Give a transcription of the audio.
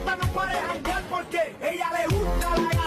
gata no para de janguear porque ella le gusta la